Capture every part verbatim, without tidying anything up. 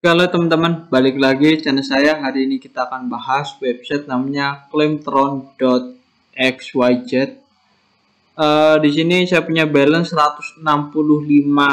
Halo teman-teman, balik lagi channel saya. Hari ini kita akan bahas website namanya claimtron dot x y z. Uh, di sini saya punya balance seratus enam puluh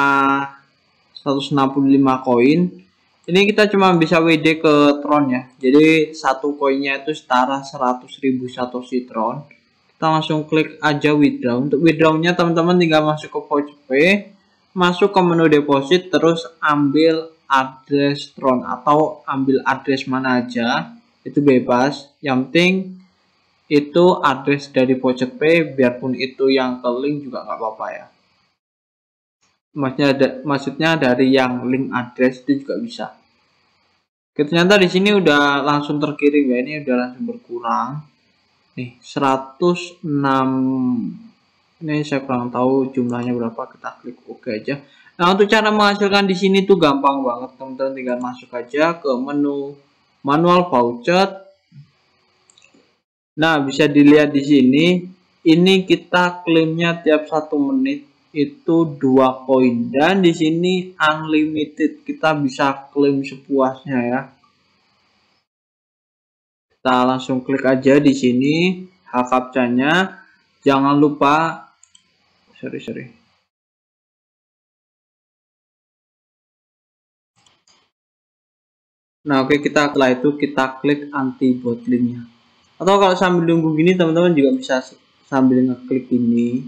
lima koin. Ini kita cuma bisa W D ke Tron ya. Jadi satu koinnya itu setara seratus ribu satoshi Tron. Kita langsung klik aja withdraw. Untuk withdrawnya teman-teman tinggal masuk ke VoucherPay, masuk ke menu deposit, terus ambil address Tron atau ambil address mana aja, itu bebas. Yang penting itu address dari VoucherPay, biarpun itu yang ke link juga nggak apa-apa ya. Maksudnya, ada, maksudnya dari yang link address itu juga bisa. Oke, ternyata di sini udah langsung terkirim ya, ini udah langsung berkurang. Nih seratus enam. Ini saya kurang tahu jumlahnya berapa, kita klik oke aja. Nah, untuk cara menghasilkan di sini tuh gampang banget, teman-teman. Tinggal masuk aja ke menu manual voucher. Nah, bisa dilihat di sini, ini kita klaimnya tiap satu menit itu dua koin, dan di sini unlimited, kita bisa klaim sepuasnya ya. Kita langsung klik aja di sini H captcha-nya. Jangan lupa sorry sorry Nah, oke, kita setelah itu kita klik anti bot linknya. Atau kalau sambil nunggu gini teman-teman juga bisa sambil ngeklik ini.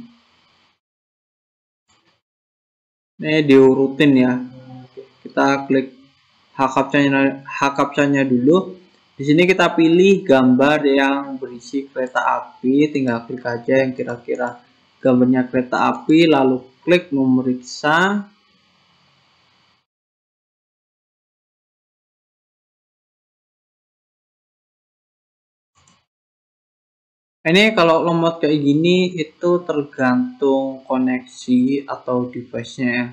Ini diurutin ya. Kita klik H captcha-nya H captcha-nya dulu. Di sini kita pilih gambar yang berisi kereta api, tinggal klik aja yang kira-kira gambarnya kereta api, lalu klik memeriksa. Ini kalau lemot kayak gini itu tergantung koneksi atau device-nya ya.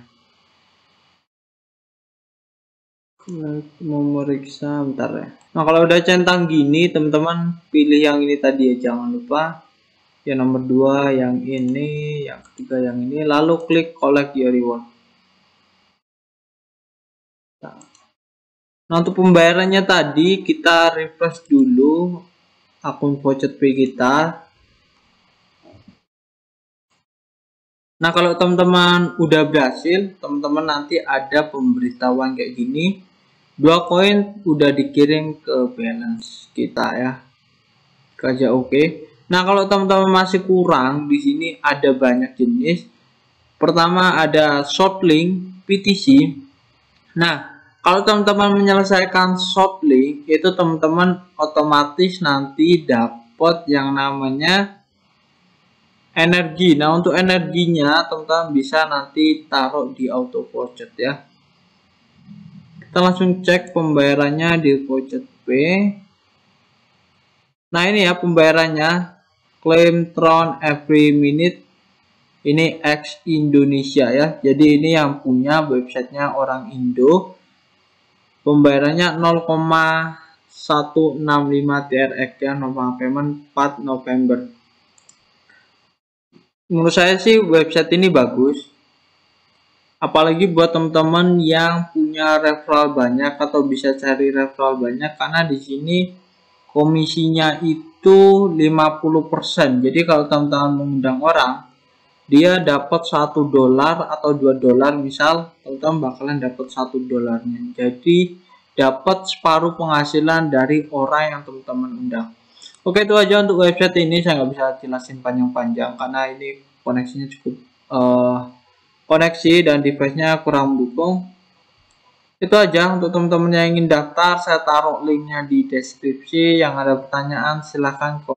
Memeriksa bentar ya. Nah, kalau udah centang gini teman-teman pilih yang ini tadi ya, jangan lupa yang nomor dua, yang ini, yang ketiga yang ini, lalu klik collect your reward. Nah, untuk pembayarannya tadi kita refresh dulu akun VoucherPay kita. Nah, kalau teman-teman udah berhasil, teman-teman nanti ada pemberitahuan kayak gini, dua koin udah dikirim ke balance kita ya. Aja oke. Okay. Nah, kalau teman-teman masih kurang, di sini ada banyak jenis. Pertama ada short link P T C. Nah, kalau teman-teman menyelesaikan short link, itu teman-teman otomatis nanti dapat yang namanya energi. Nah, untuk energinya teman-teman bisa nanti taruh di auto voucher ya. Kita langsung cek pembayarannya di VoucherPay. Nah, ini ya pembayarannya, claim Tron every minute. Ini X Indonesia ya. Jadi ini yang punya websitenya orang Indo. Pembayarannya nol koma satu enam lima T R X ya, normal payment empat November. Menurut saya sih website ini bagus, apalagi buat teman-teman yang punya referral banyak atau bisa cari referral banyak, karena di sini komisinya itu lima puluh persen. Jadi kalau teman-teman mengundang orang, dia dapat satu dolar atau dua dolar, misal teman-teman bakalan dapat satu dolarnya. Jadi dapat separuh penghasilan dari orang yang teman-teman undang. Oke, itu aja untuk website ini. Saya nggak bisa jelasin panjang-panjang karena ini koneksinya cukup uh, koneksi dan device-nya kurang mendukung. Itu aja untuk teman-teman yang ingin daftar. Saya taruh linknya di deskripsi. Yang ada pertanyaan silahkan